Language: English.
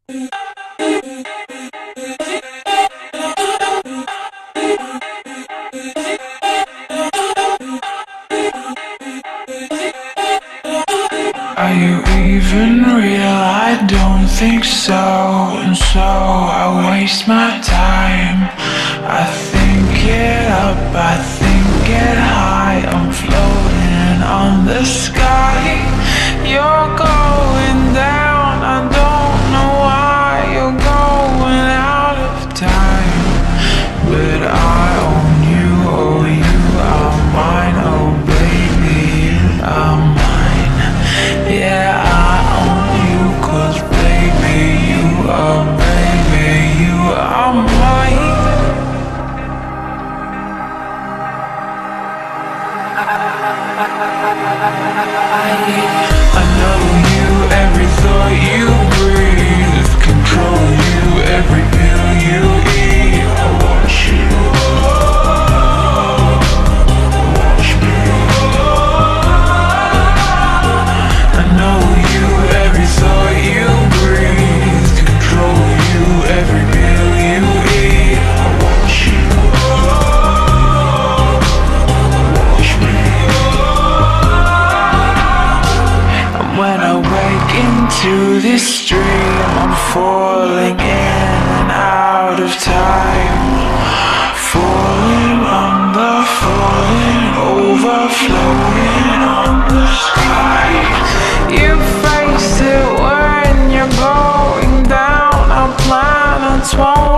Are you even real? I don't think so. And so I waste my time. I think it up, I think it high. I'm floating on the sky. You're going down, I don't know why. You're going out of time. But I own you, oh you are mine. Oh baby, you are mine. Yeah, I own you, 'cause baby, you are mine. I know you, every thought you breathe, control you, every pill you eat. I watch you, watch me. I know you, every thought you breathe, control you, every pill you eat. I watch you, watch me. And when I wake into this dream, I'm falling in and out of time. Falling under, falling, overflowing on the sky. You face it when you're going down. Our planets won't